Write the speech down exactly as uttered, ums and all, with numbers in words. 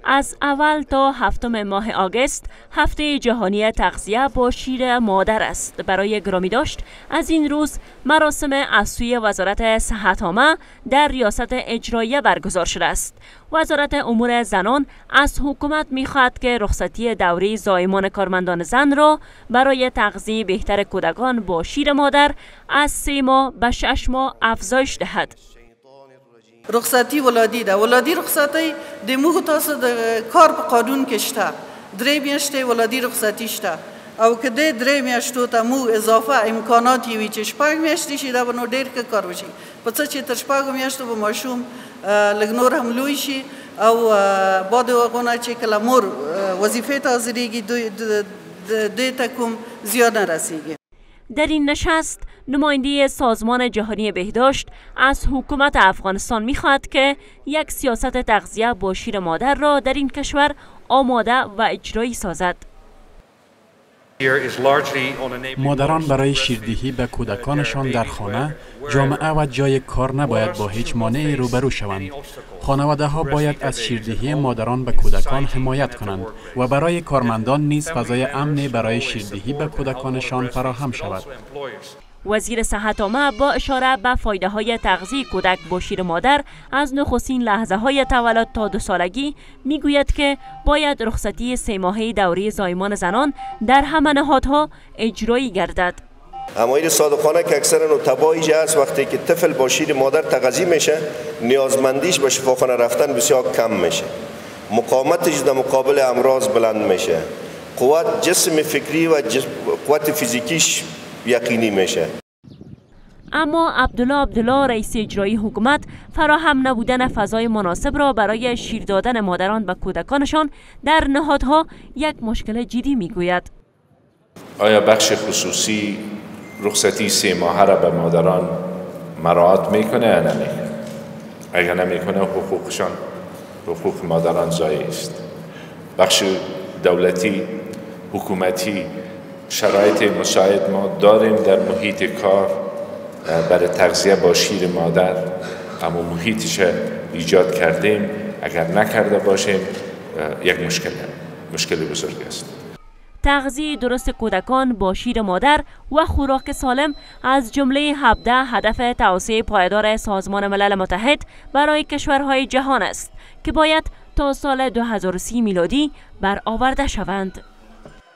از اول تا هفتم ماه آگوست هفته جهانی تغذیه با شیر مادر است. برای گرامی داشت از این روز مراسم از سوی وزارت صحت عامه در ریاست اجراییه برگزار شده است. وزارت امور زنان از حکومت می‌خواهد که رخصتی دوره زایمان کارمندان زن را برای تغذیه بهتر کودکان با شیر مادر از سه ماه به شش ماه افزایش دهد. رخصتی ولادی ده ولادی رخصتی دموږ تاسو د کار په قانون کې شته درې میاشتې ولادي رخصتی شته او که د درې میاشتو ته مو اضافه امکانات وي چې شپږ میاشتې شي دا به نو ډېر ښه کار وشي په څه چې تر شپږو میاشتو به ماشوم لږ نور هم لوی شي او بعد هغونه چې کله مور وظیفې ته حاضرېږي دوی ته کوم زیان نه رسیږي. در این نشست نماینده سازمان جهانی بهداشت از حکومت افغانستان می‌خواهد که یک سیاست تغذیه با شیر مادر را در این کشور آماده و اجرایی سازد. مادران برای شیردهی به کودکانشان در خانه، جامعه و جای کار نباید با هیچ مانعی روبرو شوند. خانواده ها باید از شیردهی مادران به کودکان حمایت کنند و برای کارمندان نیز فضای امنی برای شیردهی به کودکانشان فراهم شود. وزیر صحت عامه با اشاره به فایده های تغذیه کودک با شیر مادر از نخستین لحظه های تولد تا دو سالگی میگوید که باید رخصتی سه ماهه دوره زایمان زنان در همه نهادها اجرایی گردد. اما این صادقانه که اکثر تبایج است وقتی که طفل با شیر مادر تغذیه میشه نیازمندیش به شفاخانه رفتن بسیار کم میشه، مقاومتش در مقابل امراض بلند میشه، قوت جسم فکری و قوت فیزیکیش یقینی میشه. اما عبدالله عبدالله رئیس اجرایی حکومت فراهم نبودن فضای مناسب را برای شیر دادن مادران به کودکانشان در نهادها یک مشکل جدی میگوید. آیا بخش خصوصی رخصتی سه ماهه را به مادران مراعات میکنه یا نمیکنه؟ اگر نمیکنه حقوقشان حقوق مادران ضایع است. بخش دولتی حکومتی شرایط مساعد ما داریم در محیط کار برای تغذیه با شیر مادر، اما محیطش ایجاد کردیم. اگر نکرده باشیم یک مشکل مشکل بزرگ است. تغذیه درست کودکان با شیر مادر و خوراک سالم از جمله هفده هدف توسعه پایدار سازمان ملل متحد برای کشورهای جهان است که باید تا سال دو هزار و سی میلادی برآورده شوند.